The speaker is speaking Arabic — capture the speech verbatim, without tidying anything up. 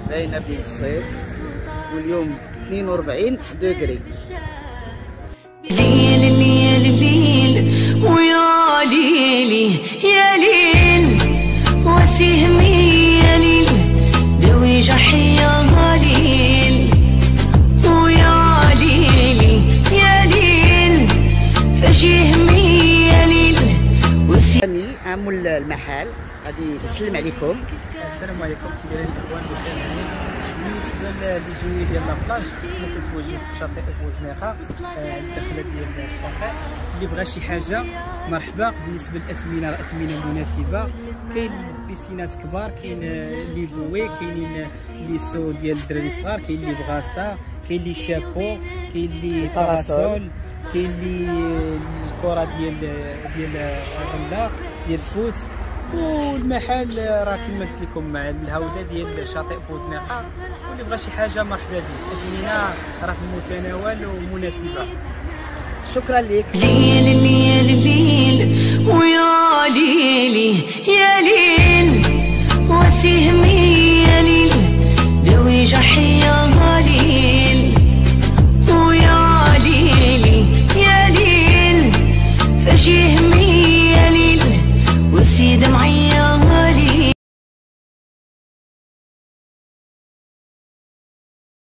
باينه بداية الصيف، واليوم اثنين وأربعين دوغري. ليل ليل ليل ويا ليلي يا ليل وسهمي يا ليل دوي جحية ليل ويا ليلي يا ليل فجهمي يا ليل سامي عامل المحل غادي يسلم عليكم. السلام عليكم سيدي الاخوان المستمعين. بالنسبه للجويه ديال لابلاج حنا تتواجدوا في شاطئ بوزنيقه الدخله ديال الشاطئ. اللي بغى شي حاجه مرحبا. بالنسبه للاثمنه راه اثمنه مناسبه، كاين بيسينات كبار، كاين لي بوي، كاينين لي سو ديال الدراري الصغار، كاين لي بغاسا، كاين لي شابو، كاين لي باراسول، كاين لي الكره ديال ديال الغله ديال الفوت. والمحل راه كما قلت لكم مع الهوده ديال شاطئ بوزنيقه، واللي بغى شي حاجه مرحبا به. الاثمنه راه في المتناول ومناسبه. شكرا لك. ليل ليل ليل ويا ليلي يا ليل